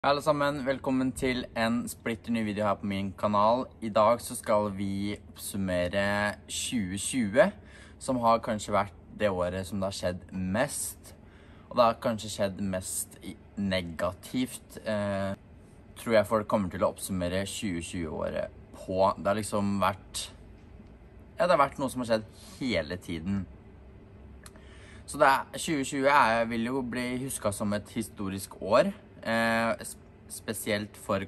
Alle sammen, velkommen til en splitter ny video her på min kanal. I dag så skal vi oppsummere 2020, som har kanskje vært det året som det har skjedd mest. Og det har kanskje skjedd mest negativt, tror jeg folk kommer til å oppsummere 2020-året på. Det har liksom vært, det har vært noe som har skjedd hele tiden. Så 2020 vil jo bli husket som et historisk år. Spesielt for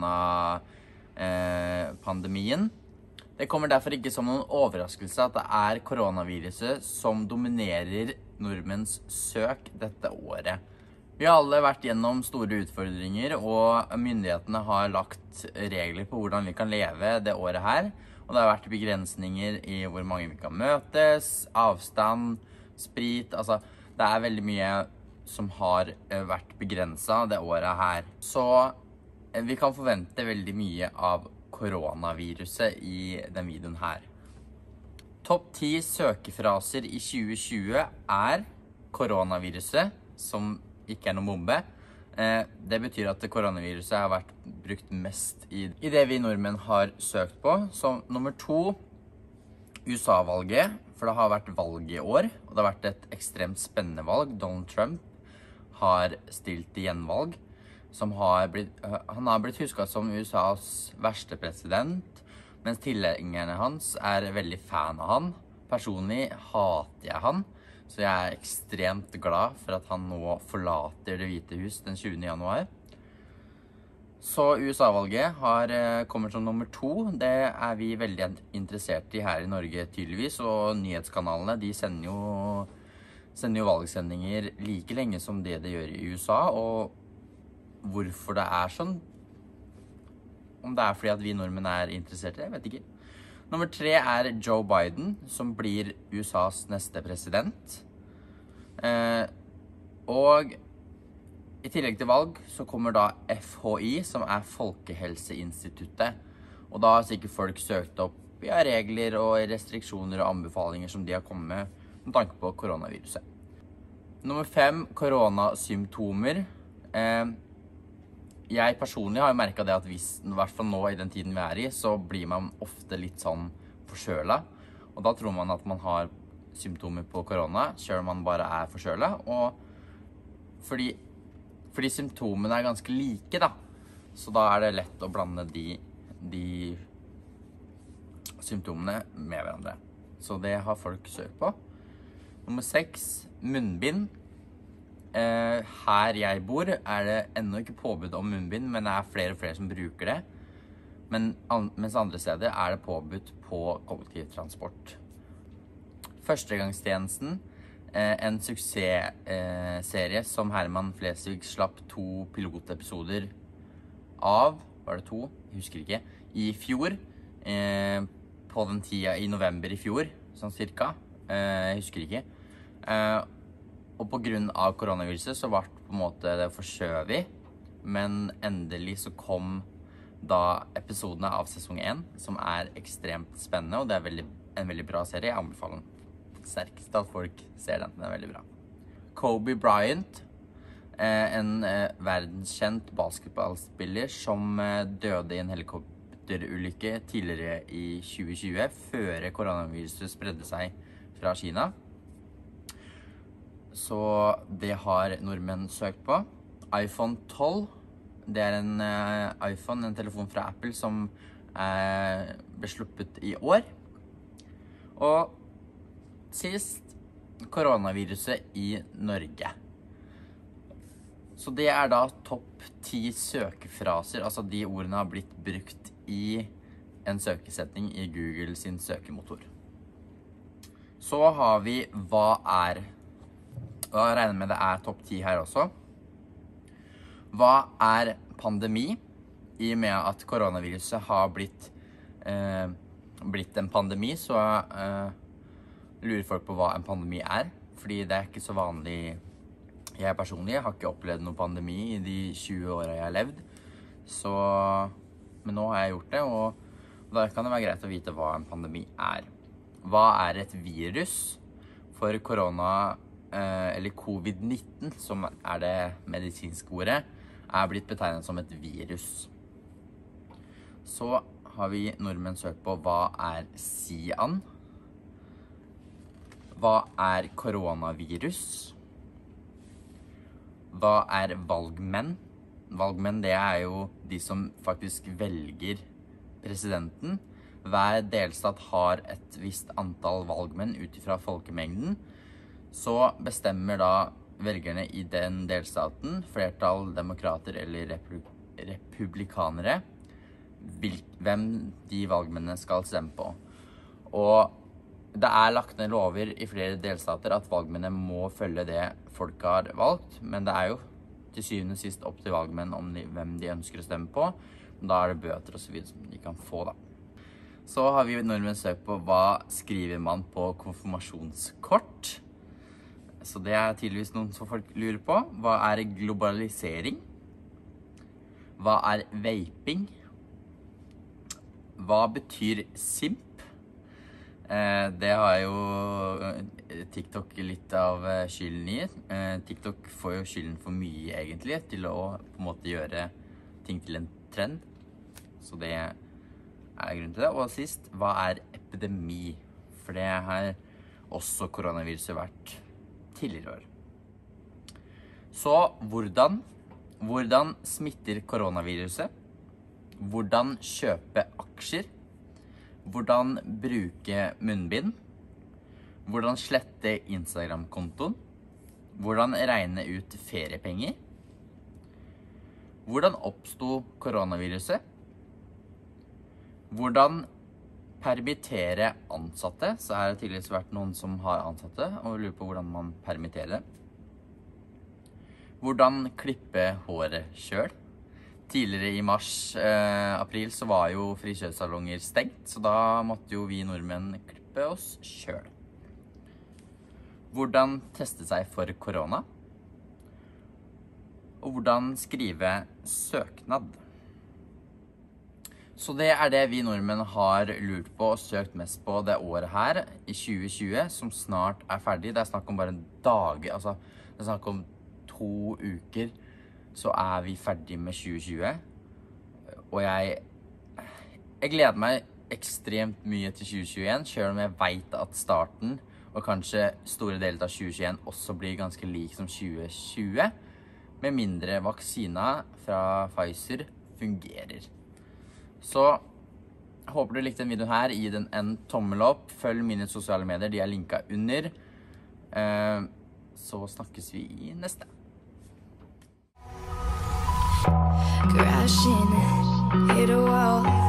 koronapandemien. Det kommer derfor ikke som noen overraskelse at det er koronaviruset som dominerer nordmenns søk dette året. Vi har alle vært gjennom store utfordringer, og myndighetene har lagt regler på hvordan vi kan leve det året her. Og det har vært begrensninger i hvor mange vi kan møtes, avstand, sprit, altså det er veldig mye som har vært begrenset det året her. Så vi kan forvente veldig mye av koronaviruset i den videoen her. Topp 10 søkefraser i 2020 er koronaviruset, som ikke er noen bombe. Det betyr at koronaviruset har vært brukt mest i det vi nordmenn har søkt på. Så nummer 2, USA-valget, for det har vært valg i år, og det har vært et ekstremt spennende valg. Donald Trump har stilt i gjenvalg, han har blitt husket som USAs verste president, mens tilhengerne hans er veldig fan av han. Personlig hater jeg han, så jeg er ekstremt glad for at han nå forlater Det hvite hus den 20. januar. Så USA-valget kommer som nummer 2. Det er vi veldig interessert i her i Norge tydeligvis, og nyhetskanalene de sender jo valgsendinger like lenge som det gjør i USA, og hvorfor det er sånn, om det er fordi at vi nordmenn er interessert i det, jeg vet ikke. Nummer 3 er Joe Biden, som blir USAs neste president. Og i tillegg til valg så kommer da FHI, som er Folkehelseinstituttet, og da har sikkert folk søkt opp regler og restriksjoner og anbefalinger som de har kommet med tanke på koronaviruset. Nummer 5, koronasymptomer. Jeg personlig har jo merket det at i hvert fall nå i den tiden vi er i, så blir man ofte litt sånn forkjølet. Og da tror man at man har symptomer på korona, selv om man bare er forkjølet. Og fordi symptomene er ganske like da, så da er det lett å blande de symptomene med hverandre. Så det har folk søkt på. Nummer 6, munnbind. Her jeg bor er det ennå ikke påbud om munnbind, men det er flere og flere som bruker det. Mens andre steder er det påbudt på kollektivtransport. Førstegangstjenesten, en suksessserie som Herman Flesvig slapp 2 pilotepisoder av, var det 2? Jeg husker ikke. I fjor, på den tida i november i fjor, sånn cirka. Jeg husker ikke. Og på grunn av koronaviruset så ble på en måte det forskjøvet, men endelig så kom da episodene av sesong 1, som er ekstremt spennende, og det er en veldig bra serie. Jeg anbefaler den sterkest at folk ser den er veldig bra. Kobe Bryant, en verdenskjent basketballspiller som døde i en helikopterulykke tidligere i 2020, før koronaviruset spredde seg fra Kina. Så det har nordmenn søkt på. iPhone 12, det er en iPhone, en telefon fra Apple som ble sluppet i år. Og sist, koronaviruset i Norge. Så det er da topp 10 søkefraser, altså de ordene har blitt brukt i en søkesetning i Google sin søkemotor. Så har vi hva er, og jeg regner med det er topp 10 her også. Hva er pandemi? I og med at koronaviruset har blitt en pandemi, så lurer folk på hva en pandemi er. Fordi det er ikke så vanlig. Jeg personlig har ikke opplevd noen pandemi i de 20 årene jeg har levd. Men nå har jeg gjort det, og da kan det være greit å vite hva en pandemi er. Hva er et virus? For korona, eller covid-19, som er det medisinske ordet, er blitt betegnet som et virus. Så har vi nordmenn søkt på hva er Xi'an? Hva er koronavirus? Hva er valgmenn? Valgmenn, det er jo de som faktisk velger presidenten. Hver delstat har et visst antall valgmenn ut fra folkemengden. Så bestemmer da velgerne i den delstaten, flertall demokrater eller republikanere, hvem de valgmennene skal stemme på. Og det er lagt ned lover i flere delstater at valgmennene må følge det folk har valgt, men det er jo til syvende og sist opp til valgmenn om hvem de ønsker å stemme på. Da er det bøter og så videre som de kan få da. Så har vi nordmenn søkt på hva skriver man på konfirmasjonskort. Så det er tydeligvis noen som folk lurer på. Hva er globalisering? Hva er vaping? Hva betyr simp? Det har jo TikTok litt av skylden i. TikTok får jo skylden for mye egentlig, til å på en måte gjøre ting til en trend. Så det er grunnen til det. Og sist, hva er epidemi? For det har også koronaviruset vært tidligere år. Så hvordan smitter koronaviruset? Hvordan kjøpe aksjer? Hvordan bruke munnbind? Hvordan slette Instagram-kontoen? Hvordan regne ut feriepenger? Hvordan oppstod koronaviruset? Hvordan permittere ansatte? Så her har det tidligere vært noen som har ansatte og lurer på hvordan man permitterer det. Hvordan klippe håret selv? Tidligere i mars-april så var jo frisørsalonger stengt, så da måtte jo vi nordmenn klippe oss selv. Hvordan teste seg for korona? Og hvordan skrive søknad? Så det er det vi nordmenn har lurt på og søkt mest på det året her, i 2020, som snart er ferdig. Det er snakk om bare en dag, altså det er snakk om 2 uker, så er vi ferdig med 2020. Og jeg gleder meg ekstremt mye til 2021, selv om jeg vet at starten, og kanskje store deler av 2021 også blir ganske lik som 2020, med mindre vaksina fra Pfizer fungerer. Så jeg håper du likte den videoen her. Gi den en tommel opp. Følg mine sosiale medier, de er linket under. Så snakkes vi i neste. Crashing, hit a wall.